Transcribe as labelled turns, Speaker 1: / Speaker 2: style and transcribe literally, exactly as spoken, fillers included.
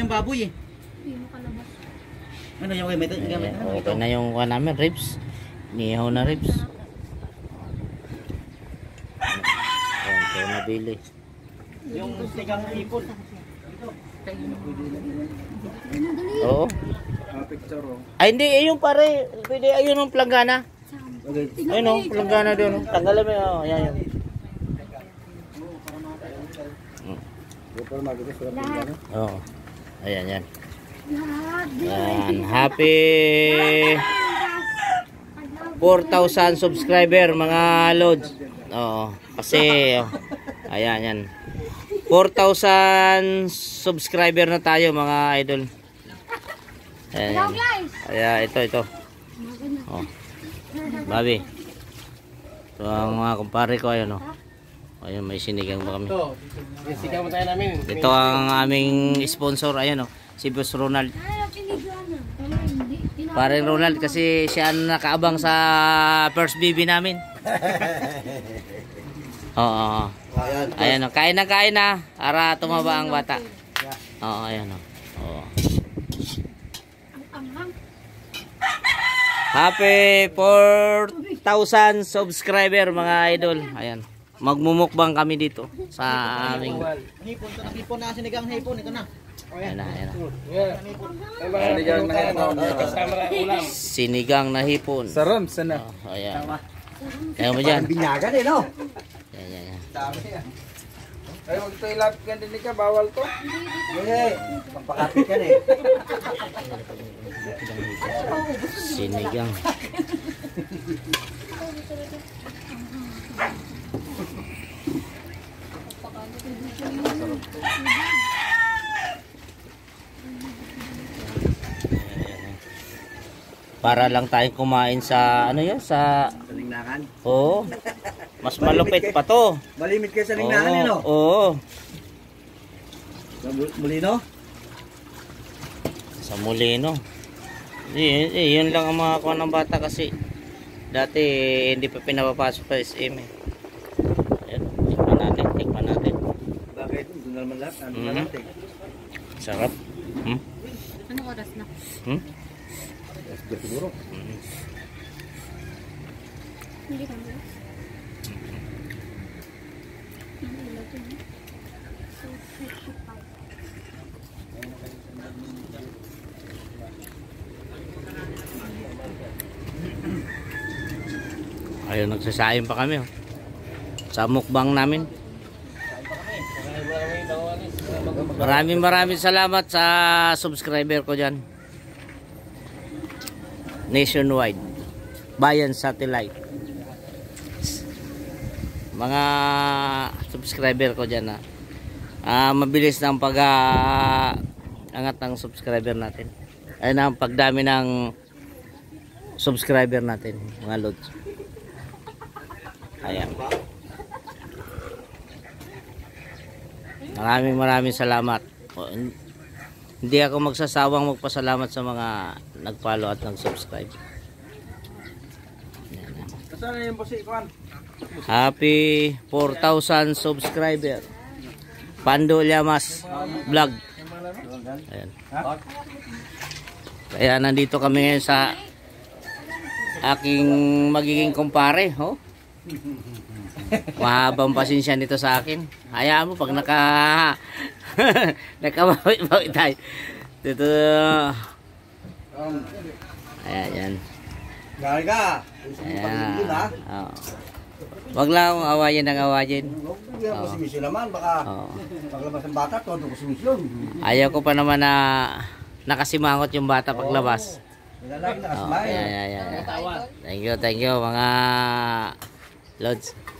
Speaker 1: ng baboy eh.
Speaker 2: Hindi mo kalabas.
Speaker 1: Ano yung may may
Speaker 3: Ayan, okay na yung kuha namin, ribs. Nihaw na ribs. Ayan, ito nabili.
Speaker 1: yung sigang ipon.
Speaker 3: Oo.
Speaker 4: Picture oh.
Speaker 3: Ay hindi, ayun pare. Pwede, ayun yung planggana. Ayun o, planggana doon. Tanggalin mo yun. Oh, ayan yun. Oo. Ayan, yan. Yan. Happy four thousand subscriber mga lods. Oo. Kasi, oh, ayan, yan. four thousand subscriber na tayo mga idol. Ayan, yan. Ayan, ito, ito. Oh. Babi. Ito ang mga kumpare ko. Ayun, oh. Ayun, may sinigang pa kami.
Speaker 4: Ito, sinigang mo tayo namin.
Speaker 3: Ito ang aming sponsor. Ayan, oh. Si Boss Ronald. Parang Ronald kasi siya ang nakaabang sa first baby namin. Oo. Ayan, oh. Kain na, kain na. Para tumaba ang bata. Oo, ayan, oh. Oo. Happy four thousand subscriber mga idol. Ayan. Magmumukbang kami dito sa aming
Speaker 1: Hipon to, nakipon na sinigang hipon ito na.
Speaker 3: ayan na, ayan na.
Speaker 4: Sinigang na hipon. Kasama ulam.
Speaker 3: Sinigang na hipon.
Speaker 4: Saram, sana.
Speaker 3: Oh, ayan. Ayan mo dyan.
Speaker 1: Binyagan eh no.
Speaker 3: Ayan, ayan, ayan.
Speaker 4: Dami yan. Ay, mag-toilet ka din ka, bawal to.
Speaker 1: Eh, pampakapit yan eh.
Speaker 3: Sinigang. Para lang tayong kumain sa ano yun sa
Speaker 1: Lingnakan.
Speaker 3: oo. Mas malupit pa to.
Speaker 1: Malimit kayo sa lingnakan eh no.
Speaker 3: Oo.
Speaker 1: Sa Molino.
Speaker 3: Sa Molino. Eh, eh, yun lang ang mga kuha ng bata kasi dati eh, hindi pa pinapapasok sa S M eh. Ayan, tikman natin, tikman natin.
Speaker 1: Bakit? Doon na naman lahat. Ano na
Speaker 3: Mhm.
Speaker 1: natin?
Speaker 3: Sarap. Hmm?
Speaker 2: Anong oras na?
Speaker 3: Hmm?
Speaker 1: Yes, siguro.
Speaker 3: Hmm.
Speaker 2: Hindi ka mo.
Speaker 3: Ayun, nagsasayang pa kami oh. Sa mukbang namin. Maraming maraming salamat sa subscriber ko dyan. Nationwide. Bayan Satellite. Mga subscriber ko dyan ha. Ah, mabilis ng pag uh, angat ng subscriber natin. Ayun ang pagdami ng subscriber natin mga lods. Ayan. Maraming maraming salamat. O, hindi ako magsasawang magpasalamat sa mga nag-follow at nag-subscribe.
Speaker 4: Saan na yung bosi, Kwan?
Speaker 3: Happy four thousand subscriber. Pando Llamas Vlog. Ayan. Kaya nandito kami ngayon sa aking magiging kumpare, oh. Mahabang pasensya nito sa akin. Hayaan mo pag naka nakabawi-bawi tayo. Dito. Ayan, yan.
Speaker 1: Gari ka.
Speaker 3: Ayan. Oh. Wag lang akong awayin ng awayin.
Speaker 1: Hindi ako si Misyon naman. Baka
Speaker 3: Oh.
Speaker 1: paglabas ng bata, todo ko si Misyon.
Speaker 3: Ayaw ko pa naman na nakasimangot yung bata paglabas.
Speaker 1: Nilalaki na
Speaker 3: Oh,
Speaker 1: kasmay.
Speaker 3: ayan, ayan, ayan. Thank you, thank you mga lods.